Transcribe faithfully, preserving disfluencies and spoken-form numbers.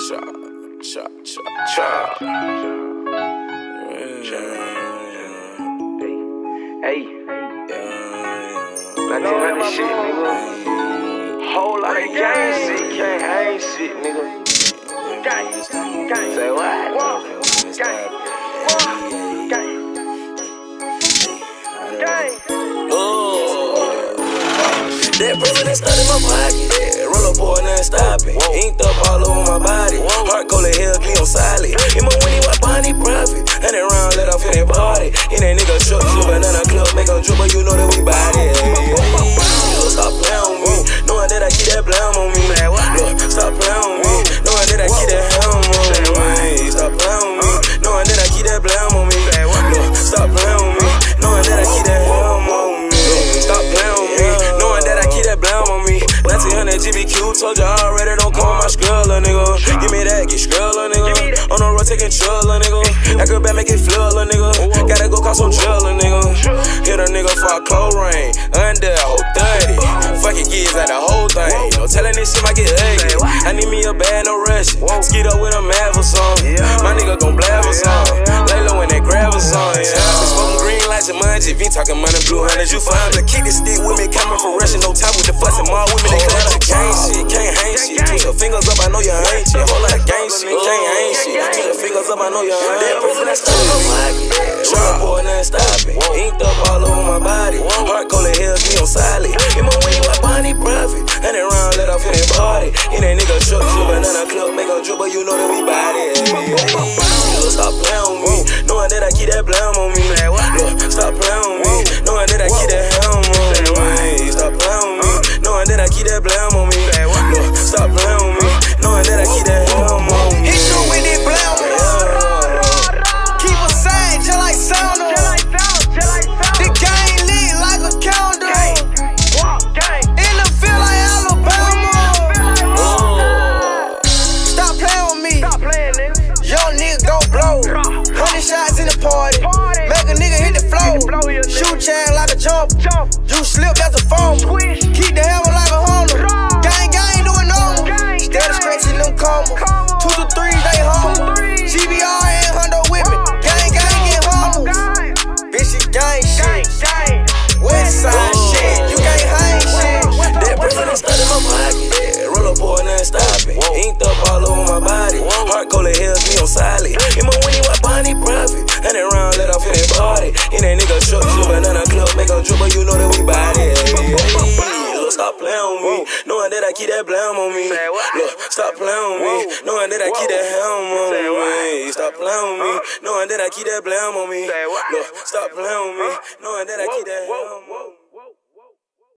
Chop, chop, chop, chop. Hey, nineteen hundred shit, nigga. Whole lot of gang shit, can't hang shit, nigga. Gang, gang, say what? Gang, gang, gang. That president stuck in my pocket. Roll up boy, now stop it. Inked up all over my body. Heart cold as hell, clean on solid. In my winnie, what Bonnie profit. Hundred round, let off in that party. In that nigga truck, to banana club, make a dribble, you know that we body. Look, stop playing on me. Knowing that I keep that blame on me. Look, stop playing on me. Knowing that I keep that helm on me. Stop playing on me. Knowing that I keep that blame on me. Look, stop playing on me. Knowing that I keep that helm on me. Stop playing on me. Knowing that I keep that blame on me. nineteen hundred G B Q, told you already, don't come on my skrilla, nigga. Give me that, get skrilla, nigga. On the road taking trilla, nigga. That girl back make it flilla, nigga. Gotta go call some trilla, nigga. Hit a nigga for a cold rain. Under a whole thirty. Fuck it, kids like the whole thing. No telling this shit might get ugly. I need me a bad, no rushing. Skeet up with a mad for song. My nigga gon' blab a song. Lay low in that grab a song. Smoking green like Jumanji. V talking money, blue hundreds, you find to keep this stick with me. Coming from Russian, no time with the fussing. More women, they clutch it. Gang shit, can't hang shit. Twist your fingers up, I know you ain't shit. Whole lot of gang shit, can't hang shit. Twist your fingers up, I know you ain't. That president stuck in my pocket. Trap boy, now stop it. Inked up all over my body. Heart cold as hell, clean on solid. In my winnie, what Bonnie profit. Hundred round, let off in that party. In that nigga truck, to banana club, make a dribble, you know that we body. Look, stop playing on me. Knowing that I keep that blame on me. Look, stop playing on me. Knowing that I keep that helm on me. Stop playing on me. Knowing that I keep that blame on me. Look, stop playing on me. Knowing that I keep that helm on me. Hit you with that blame. Keep a side just like sound on. The game lit like a counter. In the field like Alabama. Stop playing with me. Young nigga go blow. Hundred shots in the party. Make a nigga hit the floor. Shoot chag like a jump. You slip, that's a phone. Keep the hammer like a Hundo. Gang, gang, doing normal. Instead of scratching them combos. Two to three, they humble. G B R and Hundo with me. Gang, gang, get humble. Bitch, it gang shit. West side shit. You can't hang shit. That president stuck in my pocket. Roll up boy, now stop it. Inked up all over my body. Heart cold as hell, clean on solid. In my winnie, what Bonnie profit. Hundred round, let off in that party. In that nigga truck, to banana club, make a dribble, you know that we body. Look, stop playing on me. Knowing that I keep that blame on me. Look, stop playing on me. Knowing that I keep that helm on me. Stop playing on me. Knowing that I keep that blame on me. Look, stop playing on me. Knowing that I keep that helm on me.